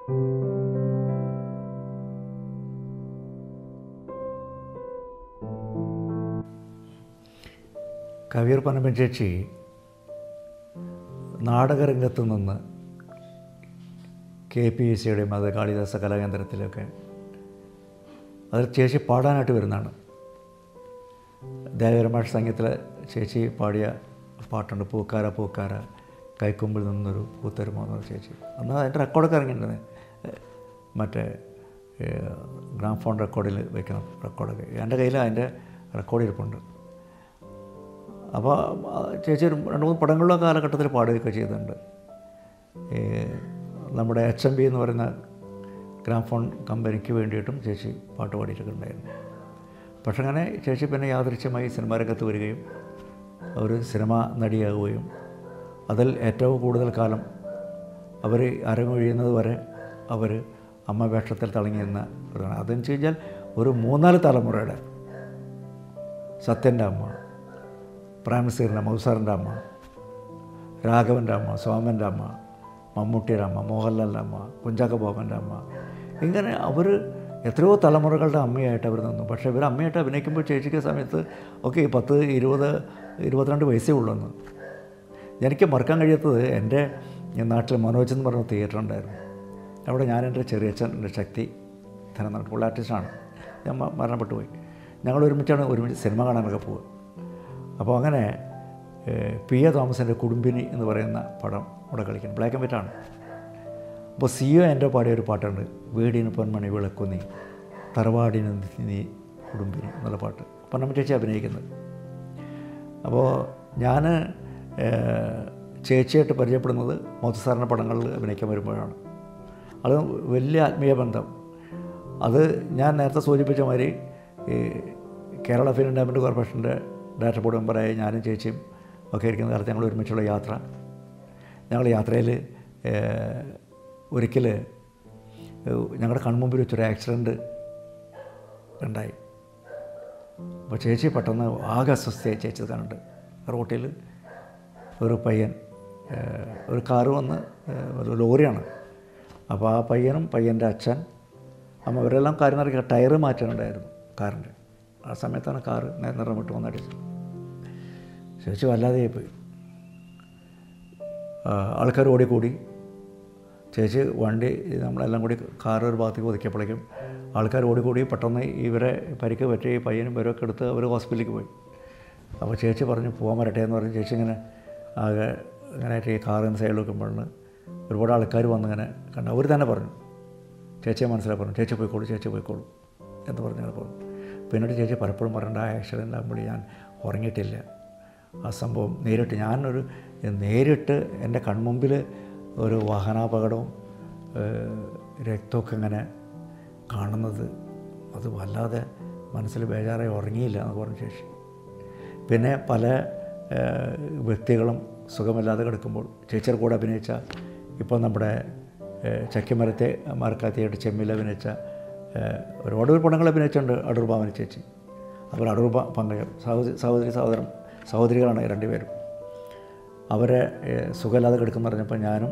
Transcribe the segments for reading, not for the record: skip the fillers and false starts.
കവിയൂർ പൊന്നമ്മൻ ചേച്ചി നാടകരംഗത്ത് നിന്ന് KPSCയുടെയും അത് കാളിദാസ കലാകേന്ദ്രത്തിലൊക്കെ അതിൽ ചേച്ചി പാടാനായിട്ട് വരുന്നതാണ്. ദേവരമാഷ് സംഗീതത്തിലെ ചേച്ചി പാടിയ പാട്ടുണ്ട്, പൂക്കാര പൂക്കാര കൈക്കൊമ്പിൽ നിന്നൊരു പൂത്തരുമോ എന്നൊരു ചേച്ചി. അന്ന് അതിൻ്റെ റെക്കോർഡൊക്കെ ഇറങ്ങിയിട്ടുണ്ട്, മറ്റേ ഗ്രാംഫോൺ റെക്കോർഡിൽ വെക്കണം റെക്കോർഡൊക്കെ. എൻ്റെ കയ്യിൽ അതിൻ്റെ റെക്കോർഡ് ഇരിപ്പുണ്ട്. അപ്പോൾ ചേച്ചി ഒരു 2-3 പടങ്ങളിലോ കാലഘട്ടത്തിൽ പാടുകയൊക്കെ ചെയ്തിട്ടുണ്ട്. നമ്മുടെ HMV എന്ന് പറയുന്ന ഗ്രാംഫോൺ കമ്പനിക്ക് വേണ്ടിയിട്ടും ചേച്ചി പാട്ട് പാടിയിട്ടൊക്കെ ഉണ്ടായിരുന്നു. പക്ഷെ അങ്ങനെ ചേച്ചി പിന്നെ യാദൃച്ഛ്യമായി സിനിമാ രംഗത്ത് വരികയും ഒരു സിനിമ നടിയാവുകയും അതിൽ ഏറ്റവും കൂടുതൽ കാലം അവർ അരങ്ങൊഴിയുന്നത് വരെ അവർ അമ്മ വേഷത്തിൽ തിളങ്ങിയിരുന്ന ഒരു, അതെന്ന് വെച്ച് കഴിഞ്ഞാൽ ഒരു 3-4 തലമുറയുടെ, സത്യൻ്റെ അമ്മ, പ്രേംനസീറിൻ്റെ മൗസാറിൻ്റെ അമ്മ, രാഘവൻ്റെ അമ്മ, സോമൻ്റെ അമ്മ, മമ്മൂട്ടിയുടെ അമ്മ, മോഹൻലാലിൻ്റെ അമ്മ, കുഞ്ചാക്കോ ബോബൻ്റെ അമ്മ, ഇങ്ങനെ അവർ എത്രയോ തലമുറകളുടെ അമ്മയായിട്ട് അവർ നിന്നു. പക്ഷേ ഇവർ അമ്മയായിട്ട് അഭിനയിക്കുമ്പോൾ ചേച്ചിക്ക് സമയത്ത് ഒക്കെ 10-20-22 വയസ്സേ ഉള്ളൂന്ന്. എനിക്ക് മറക്കാൻ കഴിയാത്തത് എൻ്റെ നാട്ടിൽ മനോജ് എന്ന് പറഞ്ഞ തിയേറ്റർ ഉണ്ടായിരുന്നു. അവിടെ ഞാൻ എൻ്റെ ചെറിയച്ഛൻ, എൻ്റെ ശക്തി ധനനാട്ട്, പുള്ളി ആർട്ടിസ്റ്റാണ്, ഞാൻ മരണപ്പെട്ടു പോയി. ഞങ്ങൾ ഒരുമിച്ച് സിനിമ കാണാനൊക്കെ പോകുക. അപ്പോൾ അങ്ങനെ P.A. തോമസിൻ്റെ കുടുംബിനി എന്ന് പറയുന്ന പടം അവിടെ കളിക്കണം, ബ്ലാക്ക് ആൻഡ് വൈറ്റ് ആണ്. അപ്പോൾ CEO എൻ്റെ പാടിയൊരു പാട്ടുണ്ട്, വീടിന് പൊന്മണി വിളക്കുന്നി തറവാടിന് നീ കുടുംബിനി എന്നുള്ള പാട്ട് പൊന്നമ്മ ചേച്ചി അഭിനയിക്കുന്നത്. അപ്പോൾ ഞാൻ ചേച്ചിയായിട്ട് പരിചയപ്പെടുന്നത് മോത്തിസാറിൻ്റെ പടങ്ങളിൽ അഭിനയിക്കാൻ വരുമ്പോഴാണ്. അത് വലിയ ആത്മീയ ബന്ധം. അത് ഞാൻ നേരത്തെ സൂചിപ്പിച്ച മാതിരി ഈ കേരള ഫിലിം ഡെവലപ്മെൻറ്റ് കോർപ്പറേഷൻ്റെ ഡയറക്ടർ ബോർഡ് മെമ്പറായി ഞാനും ചേച്ചിയും ഒക്കെ ഇരിക്കുന്ന കാലത്ത് ഞങ്ങൾ ഒരുമിച്ചുള്ള യാത്ര. ഞങ്ങൾ യാത്രയിൽ ഒരിക്കൽ ഞങ്ങളുടെ കൺമുമ്പിൽ വെച്ചൊരു ആക്സിഡൻറ്റ് ഉണ്ടായി. അപ്പോൾ ചേച്ചി പെട്ടെന്ന് ആകെ അസ്വസ്ഥയായി. ചേച്ചി കണ്ടിട്ട് റോട്ടിൽ ഒരു പയ്യൻ, ഒരു കാറ് വന്ന്, ഒരു ലോറിയാണ്. അപ്പോൾ ആ പയ്യനും പയ്യൻ്റെ അച്ഛൻ, അമ്മ, ഇവരെല്ലാം കാര്യം നിറയ്ക്കുക, ടയറ് മാറ്റാനുണ്ടായിരുന്നു കാറിൻ്റെ. ആ സമയത്താണ് കാറ് നിറം വിട്ട് വന്നടിച്ചത്. ചേച്ചി വല്ലാതെയായിപ്പോയി. ആൾക്കാർ ഓടിക്കൂടി. ചേച്ചി വണ്ടി നമ്മളെല്ലാം കൂടി കാറ് ഒരു ഭാഗത്തേക്ക് ഒതുക്കിയപ്പോഴേക്കും ആൾക്കാർ ഓടിക്കൂടി. പെട്ടെന്ന് ഇവരെ പരിക്ക് പറ്റി പയ്യനും ഇവരൊക്കെ എടുത്ത് അവർ ഹോസ്പിറ്റലിലേക്ക് പോയി. അപ്പോൾ ചേച്ചി പറഞ്ഞു പോകാൻ വരട്ടെ എന്ന് പറഞ്ഞ് ചേച്ചി ഇങ്ങനെ ആകെ ഇങ്ങനെ ഈ കാറിന് സൈഡിൽ വെക്കുമ്പോഴാണ് ഒരുപാട് ആൾക്കാർ വന്നിങ്ങനെ കണ്ട്. അവർ തന്നെ പറഞ്ഞു, ചേച്ചിയെ മനസ്സിലാക്കി പറഞ്ഞു, ചേച്ചി പോയിക്കോളൂ എന്ന് പറഞ്ഞാൽ പറഞ്ഞു. പിന്നീട് ചേച്ചി പലപ്പോഴും പറയേണ്ട ആ ആക്സിഡൻ്റ് ആകുമ്പോൾ ഞാൻ ഉറങ്ങിയിട്ടില്ല. ആ സംഭവം നേരിട്ട് എൻ്റെ കൺമുമ്പിൽ ഒരു വാഹനാപകടവും രക്തമൊക്കെ ഇങ്ങനെ കാണുന്നത്, അത് വല്ലാതെ മനസ്സിൽ ബേജാറായി ഉറങ്ങിയില്ല എന്ന് പറഞ്ഞ ശേഷി. പിന്നെ പല വ്യക്തികളും സുഖമില്ലാതെ കിടക്കുമ്പോൾ ചേച്ചിയുടെ കൂടെ അഭിനയിച്ച, ഇപ്പോൾ നമ്മുടെ ചക്കിമരത്തെ മറക്കാത്തിയായിട്ട് ചെമ്മിൽ അഭിനയിച്ച ഒരുപാട് പടങ്ങൾ അഭിനയിച്ചിട്ടുണ്ട് അടൂർ ഭാവന ചേച്ചി. അതുപോലെ അടൂർ പങ്കജം സഹോദരികളാണ് 2 പേരും. അവരെ സുഖമില്ലാതെ കിടക്കുമെന്ന് പറഞ്ഞപ്പോൾ ഞാനും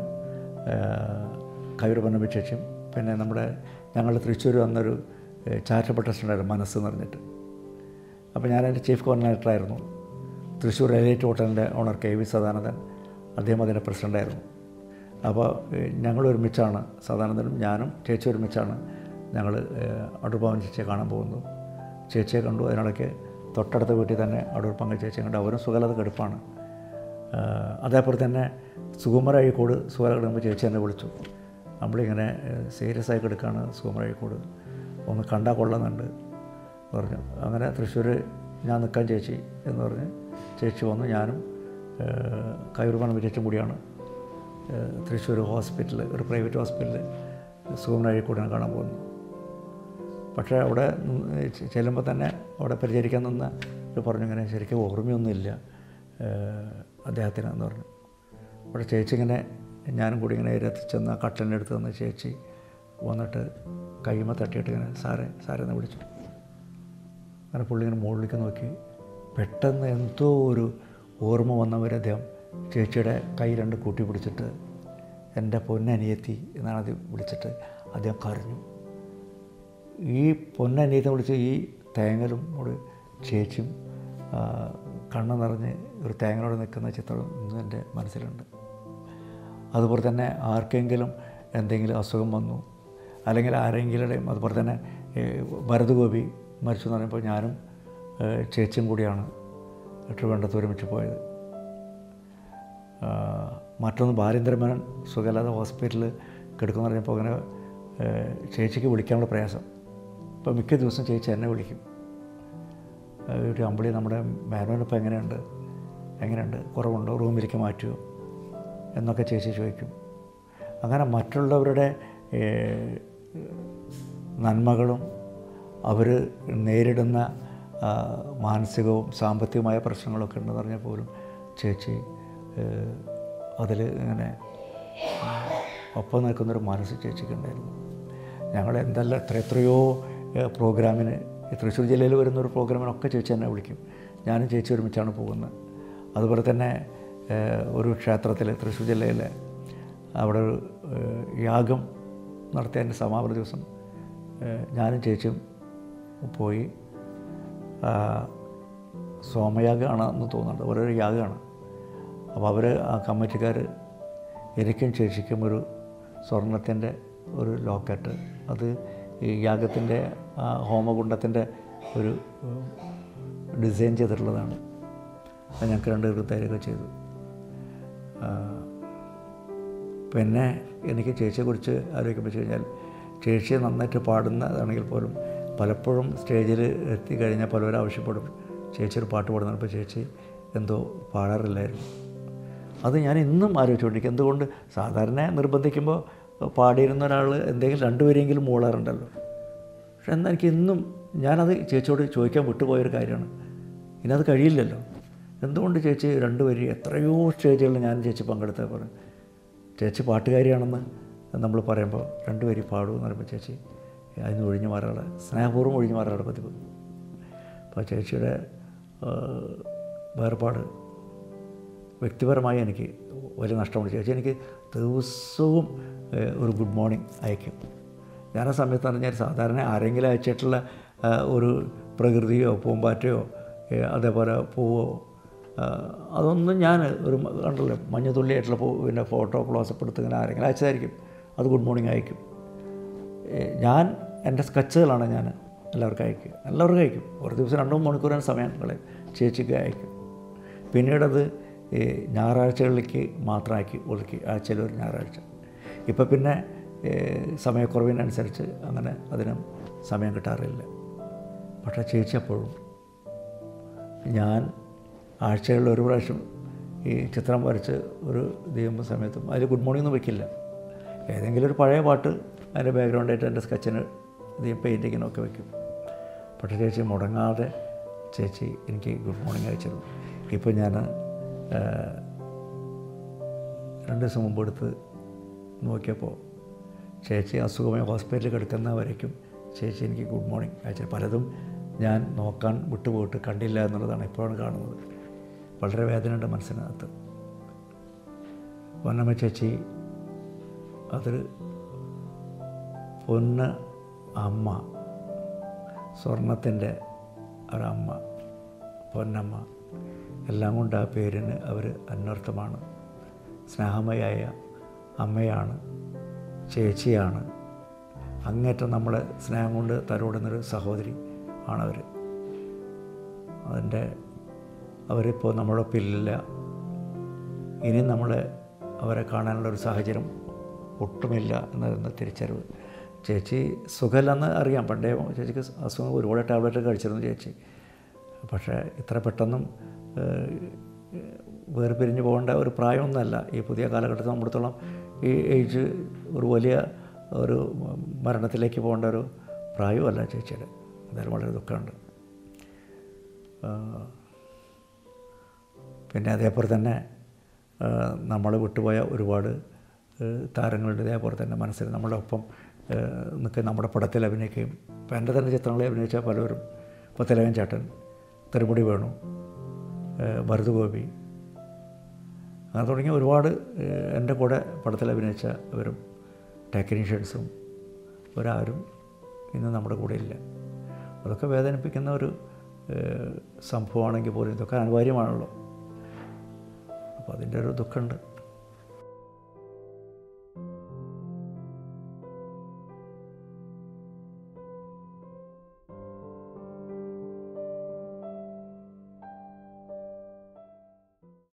കവിയൂർ പൊന്നമ്മ ചേച്ചിയും പിന്നെ ഞങ്ങളുടെ തൃശ്ശൂർ വന്നൊരു ചാരിറ്റബിൾ ട്രസ്റ്റ് ഉണ്ടായിരുന്നു, മനസ്സെന്ന് പറഞ്ഞിട്ട്. അപ്പോൾ ഞാൻ അതിൻ്റെ ചീഫ് കോർഡിനേറ്ററായിരുന്നു. തൃശ്ശൂർ എലൈറ്റ് ഹോട്ടലിൻ്റെ ഓണർ KV സദാനന്ദൻ, അദ്ദേഹം അതിൻ്റെ പ്രസിഡൻ്റായിരുന്നു. അപ്പോൾ ഞങ്ങൾ ഒരുമിച്ചാണ്, സദാനന്ദനും ഞാനും ചേച്ചി ഒരുമിച്ചാണ് ഞങ്ങൾ അടൂർ ഭവൻ ചേച്ചിയെ കാണാൻ പോകുന്നത്. ചേച്ചിയെ കണ്ടു. അതിനിടയ്ക്ക് തൊട്ടടുത്ത വീട്ടിൽ തന്നെ അടൂർ പങ്കജ ചേച്ചിയെ കണ്ടു. അവരും സുഖമില്ലാതെ കിടപ്പാണ്. അതേപോലെ തന്നെ സുകുമാർ അഴീക്കോട് സുഖമില്ലാതെ കിടക്കുമ്പോൾ ചേച്ചി എന്നെ വിളിച്ചു. നമ്മളിങ്ങനെ സീരിയസ് ആയി കിടക്കുകയാണ്, സുകുമാർ അഴീക്കോട് ഒന്ന് കണ്ടാൽ കൊള്ളുന്നുണ്ട് പറഞ്ഞു. അങ്ങനെ തൃശ്ശൂർ ഞാൻ നിൽക്കാൻ ചേച്ചി എന്ന് പറഞ്ഞ് ചേച്ചി വന്നു. ഞാനും കവിയൂർ പൊന്നമ്മ ചേച്ചിയും കൂടിയാണ് തൃശ്ശൂർ ഹോസ്പിറ്റലിൽ, ഒരു പ്രൈവറ്റ് ഹോസ്പിറ്റലിൽ സുകുമാർ അഴീക്കോടിനെ കാണാൻ പോകുന്നു. പക്ഷേ അവിടെ ചെല്ലുമ്പോൾ തന്നെ അവിടെ പരിചരിക്കാൻ നിന്ന പറഞ്ഞു, ഇങ്ങനെ ശരിക്കും ഓർമ്മയൊന്നുമില്ല അദ്ദേഹത്തിന് എന്ന് പറഞ്ഞു. അവിടെ ചേച്ചി ഇങ്ങനെ ഞാനും കൂടി ഇങ്ങനെ ഇരത്തിച്ചെന്ന് ആ കട്ടലിൻ്റെ അടുത്ത് നിന്ന് ചേച്ചി വന്നിട്ട് കൈമ തട്ടിയിട്ട് ഇങ്ങനെ സാറെന്ന് വിളിച്ചു. അങ്ങനെ പുള്ളി ഇങ്ങനെ മുകളിലേക്ക് നോക്കി. പെട്ടെന്ന് എന്തോ ഒരു ഓർമ്മ വന്നവരെ അദ്ദേഹം ചേച്ചിയുടെ കൈ 2 കൂട്ടി പിടിച്ചിട്ട് എൻ്റെ പൊന്നനിയത്തി എന്നാണ് അത് വിളിച്ചിട്ട് അദ്ദേഹം കരഞ്ഞു. ഈ പൊന്നനിയത്തെ വിളിച്ച് ഈ തേങ്ങലും കൂടെ ചേച്ചിയും കണ്ണ് നിറഞ്ഞ് ഒരു തേങ്ങയോടെ നിൽക്കുന്ന ചിത്രം ഇന്നും എൻ്റെ മനസ്സിലുണ്ട്. അതുപോലെ തന്നെ ആർക്കെങ്കിലും എന്തെങ്കിലും അസുഖം വന്നു അല്ലെങ്കിൽ ആരെങ്കിലുടെയും, അതുപോലെ തന്നെ ഭരതഗോപി മരിച്ചു എന്ന് പറയുമ്പോൾ ഞാനും ചേച്ചിയും കൂടിയാണ് ട്രിവാൻഡ്രത്ത് ഒരുമിച്ച് പോയത്. മറ്റൊന്ന് ബാലേന്ദ്രമേനോൻ സുഖമില്ലാതെ ഹോസ്പിറ്റലിൽ കിടക്കുമെന്ന് പറഞ്ഞപ്പോൾ അങ്ങനെ ചേച്ചിക്ക് വിളിക്കാനുള്ള പ്രയാസം. ഇപ്പോൾ മിക്ക ദിവസം ചേച്ചി എന്നെ വിളിക്കും. ഒരു അമ്പിളി നമ്മുടെ മേനോനിപ്പോൾ എങ്ങനെയുണ്ട്, കുറവുണ്ടോ, റൂമിലേക്ക് മാറ്റുമോ എന്നൊക്കെ ചേച്ചി ചോദിക്കും. അങ്ങനെ മറ്റുള്ളവരുടെ നന്മകളും അവർ നേരിടുന്ന മാനസികവും സാമ്പത്തികമായ പ്രശ്നങ്ങളൊക്കെ ഉണ്ടെന്ന് പറഞ്ഞാൽ പോലും ചേച്ചി അതിൽ ഇങ്ങനെ ഒപ്പം നിൽക്കുന്നൊരു മനസ്സ് ചേച്ചിക്കുണ്ടായിരുന്നു. ഞങ്ങൾ എന്തെല്ലാം എത്രയോ പ്രോഗ്രാമിന്, തൃശ്ശൂർ ജില്ലയിൽ വരുന്നൊരു പ്രോഗ്രാമിനൊക്കെ ചേച്ചി എന്നെ വിളിക്കും. ഞാനും ചേച്ചി ഒരുമിച്ചാണ് പോകുന്നത്. അതുപോലെ തന്നെ ഒരു ക്ഷേത്രത്തിൽ തൃശ്ശൂർ ജില്ലയിലെ അവിടെ ഒരു യാഗം നടത്തിയതിൻ്റെ സമാപന ദിവസം ഞാനും ചേച്ചിയും പോയി. സോമയാഗമാണെന്ന് തോന്നുന്നുണ്ട്, ഓരോരോ യാഗമാണ്. അപ്പോൾ അവർ ആ കമ്മിറ്റിക്കാർ എനിക്കും ചേച്ചിക്കും ഒരു സ്വർണത്തിൻ്റെ ഒരു ലോക്കറ്റ്, അത് ഈ യാഗത്തിൻ്റെ ആ ഹോമകുണ്ടത്തിൻ്റെ ഒരു ഡിസൈൻ ചെയ്തിട്ടുള്ളതാണ്. അത് ഞങ്ങൾക്ക് രണ്ടുപേർക്ക് തരിക ചെയ്തു. പിന്നെ എനിക്ക് ചേച്ചിയെക്കുറിച്ച് ആലോചിക്കുമ്പോൾ കഴിഞ്ഞാൽ ചേച്ചിയെ നന്നായിട്ട് പാടുന്നതാണെങ്കിൽ പോലും പലപ്പോഴും സ്റ്റേജിൽ എത്തിക്കഴിഞ്ഞാൽ പലവരും ആവശ്യപ്പെടും ചേച്ചി ഒരു പാട്ട് പാടുന്നതാണ്. അപ്പോൾ ചേച്ചി എന്തോ പാടാറില്ലായിരുന്നു. അത് ഞാൻ ഇന്നും ആലോചിച്ചുകൊണ്ടിരിക്കും. എന്തുകൊണ്ട് സാധാരണ നിർബന്ധിക്കുമ്പോൾ പാടിയിരുന്ന ഒരാൾ എന്തെങ്കിലും രണ്ടുപേരെങ്കിലും മൂളാറുണ്ടല്ലോ. പക്ഷെ എന്നാൽ എനിക്ക് ഇന്നും ഞാനത് ചേച്ചിയോട് ചോദിക്കാൻ വിട്ടുപോയൊരു കാര്യമാണ്. ഇനി അത് കഴിയില്ലല്ലോ. എന്തുകൊണ്ട് ചേച്ചി രണ്ടുപേരും എത്രയോ സ്റ്റേജുകളിൽ ഞാൻ ചേച്ചി പങ്കെടുത്ത പോലെ ചേച്ചി പാട്ടുകാരിയാണെന്ന് നമ്മൾ പറയുമ്പോൾ രണ്ടുപേരും പാടും എന്ന് പറയുമ്പോൾ ചേച്ചി അതിന് ഒഴിഞ്ഞു മാറാനുള്ള, സ്നേഹപൂർവ്വം ഒഴിഞ്ഞു മാറാനുള്ള പതിവ്. അപ്പോൾ ചേച്ചിയുടെ വേർപാട് വ്യക്തിപരമായി എനിക്ക് വലിയ നഷ്ടമുണ്ട്. ചേച്ചി എനിക്ക് ദിവസവും ഒരു ഗുഡ് മോർണിംഗ് അയക്കും. ഞാൻ ആ സമയത്ത് പറഞ്ഞാൽ സാധാരണ ആരെങ്കിലും അയച്ചിട്ടുള്ള ഒരു പ്രകൃതിയോ പൂമ്പാറ്റയോ അതേപോലെ പൂവോ അതൊന്നും ഞാൻ ഒരു കണ്ടല്ലോ മഞ്ഞുതുള്ളിയായിട്ടുള്ള പിന്നെ ഫോട്ടോ ക്ലോസപ്പ് എടുത്ത് ഇങ്ങനെ ആരെങ്കിലും അയച്ചതായിരിക്കും. അത് ഗുഡ് മോർണിംഗ് അയക്കും. ഞാൻ എൻ്റെ സ്കെച്ചുകളാണ് ഞാൻ എല്ലാവർക്കും അയക്കും. ഒരു ദിവസം 2-3 മണിക്കൂറാണ് സമയം കളയും. ചേച്ചിക്ക് അയക്കും. പിന്നീടത് ഞായറാഴ്ചകളിലേക്ക് മാത്രമാക്കി ഒതുക്കി, ആഴ്ചയിൽ ഒരു ഞായറാഴ്ച. ഇപ്പം പിന്നെ സമയക്കുറവിനനുസരിച്ച് അങ്ങനെ അതിനും സമയം കിട്ടാറില്ല. പക്ഷേ ചേച്ചി അപ്പോഴും ഞാൻ ആഴ്ചകളിൽ ഒരു പ്രാവശ്യം ഈ ചിത്രം വരച്ച് ഒരു ചെയ്യുമ്പോൾ സമയത്തും അതിൽ ഗുഡ് മോർണിംഗ് ഒന്നും വയ്ക്കില്ല. ഏതെങ്കിലും ഒരു പഴയ പാട്ട് അതിൻ്റെ ബാക്ക്ഗ്രൗണ്ടായിട്ട് എൻ്റെ സ്കെച്ചിന് പെയിൻറ്റിങ്ങിനൊക്കെ വയ്ക്കും. പക്ഷേ ചേച്ചി മുടങ്ങാതെ ചേച്ചി എനിക്ക് ഗുഡ് മോർണിംഗ് അയച്ചിരുന്നു. ഇപ്പോൾ ഞാൻ 2 ദിവസം മുമ്പ് എടുത്ത് നോക്കിയപ്പോൾ ചേച്ചി അസുഖമായി ഹോസ്പിറ്റലിൽ കിടക്കുന്നവരേക്കും ചേച്ചി എനിക്ക് ഗുഡ് മോർണിംഗ് അയച്ചു. പലതും ഞാൻ നോക്കാൻ വിട്ടുപോയിട്ട് കണ്ടില്ല എന്നുള്ളതാണ് ഇപ്പോഴാണ് കാണുന്നത്. വളരെ വേദനയുണ്ട് മനസ്സിനകത്ത്. പൊന്നമ്മ ചേച്ചി അതൊരു പൊന്ന് അമ്മ, സ്വർണത്തിൻ്റെ ഒരമ്മ, പൊന്നമ്മ, എല്ലാം കൊണ്ട് ആ പേരിന് അവർ അന്വർത്ഥമാണ്. സ്നേഹമയായ അമ്മയാണ്, ചേച്ചിയാണ്, അങ്ങേറ്റം നമ്മളെ സ്നേഹം കൊണ്ട് തലോടുന്നൊരു സഹോദരി ആണവർ. അവരിപ്പോൾ നമ്മളൊപ്പം ഇല്ല. ഇനി അവരെ കാണാനുള്ളൊരു സാഹചര്യം ഒട്ടുമില്ല എന്നതെന്ന് തിരിച്ചറിവ്. ചേച്ചി സുഖമില്ലെന്ന് അറിയാം. പണ്ടേ ചേച്ചിക്ക് അസുഖം ഒരുപാട് ടാബ്ലറ്റ് കഴിച്ചിരുന്നു ചേച്ചി. പക്ഷേ ഇത്ര പെട്ടെന്നും വേർപിരിഞ്ഞ് പോകേണ്ട ഒരു പ്രായമൊന്നുമല്ല ഈ പുതിയ കാലഘട്ടത്തിൽ നമ്മളിടത്തോളം. ഈ ഏജ് ഒരു വലിയ ഒരു മരണത്തിലേക്ക് പോകേണ്ട ഒരു പ്രായമല്ല ചേച്ചിയുടെ. എന്തായാലും വളരെ ദുഃഖമുണ്ട്. പിന്നെ അതേപോലെ തന്നെ നമ്മൾ വിട്ടുപോയ ഒരുപാട് താരങ്ങളുണ്ട്. ഇതേപോലെ തന്നെ മനസ്സിൽ നമ്മുടെ ഒപ്പം നിൽക്കുക, നമ്മുടെ പടത്തിൽ അഭിനയിക്കുകയും ഇപ്പോൾ എൻ്റെ തന്നെ ചിത്രങ്ങളിൽ അഭിനയിച്ച പലരും, ഇപ്പോൾ തിലകൻ ചേട്ടൻ, തെരുമുടി വേണു, ഭരതഗോപി, അങ്ങനെ തുടങ്ങിയ ഒരുപാട് എൻ്റെ കൂടെ പടത്തിൽ അഭിനയിച്ച അവരും ടെക്നീഷ്യൻസും ഒരാരും ഇന്ന് നമ്മുടെ കൂടെ ഇല്ല. അതൊക്കെ വേദനിപ്പിക്കുന്ന ഒരു സംഭവമാണെങ്കിൽ പോലും ഇതൊക്കെ അനിവാര്യമാണല്ലോ. അപ്പോൾ അതിൻ്റെ ഒരു ദുഃഖമുണ്ട്.